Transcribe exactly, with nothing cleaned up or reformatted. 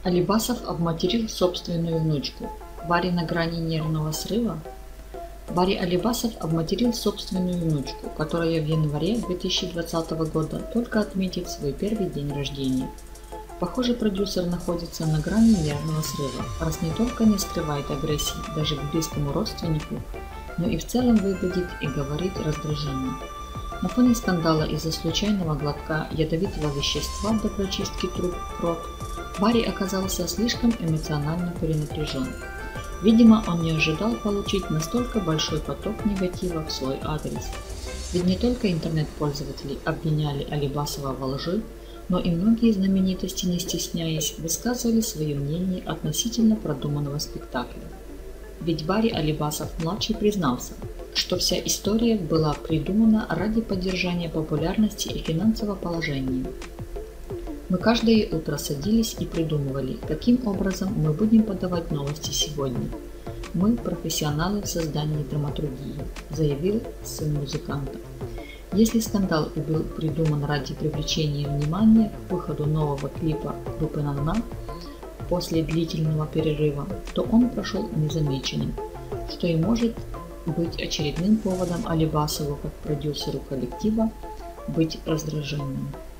Алибасов обматерил собственную внучку. Барри на грани нервного срыва? Барри Алибасов обматерил собственную внучку, которая в январе две тысячи двадцатого года только отметит свой первый день рождения. Похоже, продюсер находится на грани нервного срыва, раз не только не скрывает агрессии даже к близкому родственнику, но и в целом выглядит и говорит раздраженно. На фоне скандала из-за случайного глотка ядовитого вещества до прочистки труб в рот, Барри оказался слишком эмоционально перенапряжен. Видимо, он не ожидал получить настолько большой поток негатива в свой адрес. Ведь не только интернет-пользователи обвиняли Алибасова во лжи, но и многие знаменитости, не стесняясь, высказывали свое мнение относительно продуманного спектакля. Ведь Барри Алибасов-младший признался, что вся история была придумана ради поддержания популярности и финансового положения. Мы каждое утро садились и придумывали, каким образом мы будем подавать новости сегодня. Мы профессионалы в создании драматургии, заявил сын музыканта. Если скандал и был придуман ради привлечения внимания к выходу нового клипа группы «На-на» после длительного перерыва, то он прошел незамеченным, что и может быть очередным поводом Алибасову, как продюсеру коллектива, быть раздраженным.